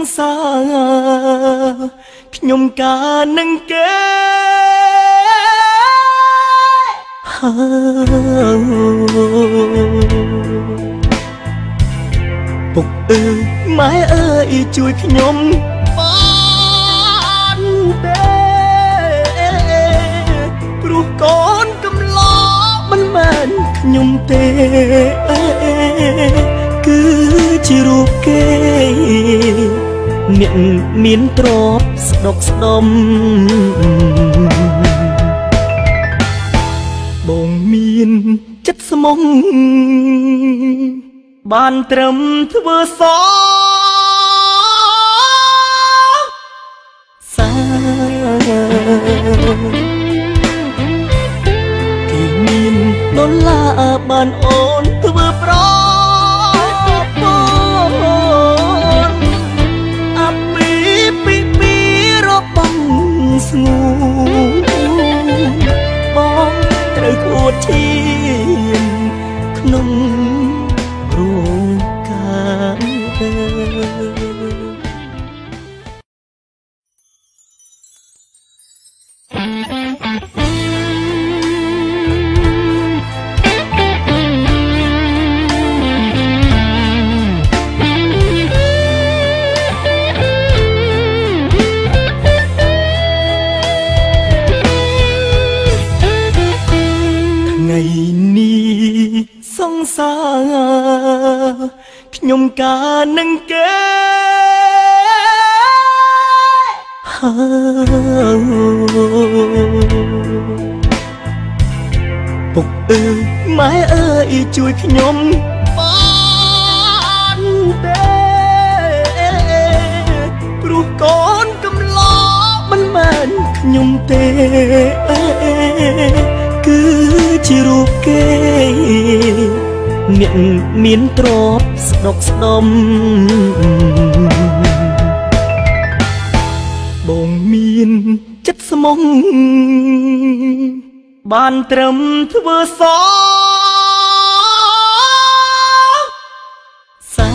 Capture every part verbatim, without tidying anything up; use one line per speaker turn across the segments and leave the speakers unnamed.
សារខ្ញុំការនឹងគេពុកអើយម៉ែអើយជួយខ្ញុំបានទេព្រោះកូនកំឡោមិនមែនខ្ញុំទេគឺជារូបគេអ្នកមានទ្រព្យស្ដុកស្ដំបងមានចិត្តស្មងបានត្រឹមធ្វើសសាគេមានដុល្លារបានអូនធ្វើប្រពន្ធអាពីពីពីរបស់ស្ងួនបងត្រូវអួតឈាមក្នុងរោងការថ្ងៃនេះសង្សារខ្ញុំការនឹងគេពុកអើយម៉ែអើយជួយខ្ញុំបានទេព្រោះកូនកំឡោមិនមែនខ្ញុំទេគឺជារូបគេអ្នកមានទ្រព្យស្ដុកស្ដំបងមានចិត្តស្មងបានត្រឹមធ្វើសសា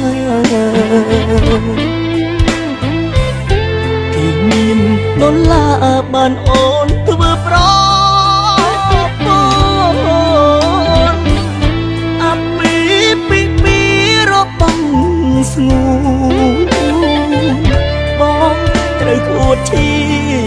គេមានដុល្លារបានអូនធ្វើប្រពន្ធអាពីពីពីរបស់ស្ងួនបងត្រូវអួតឈា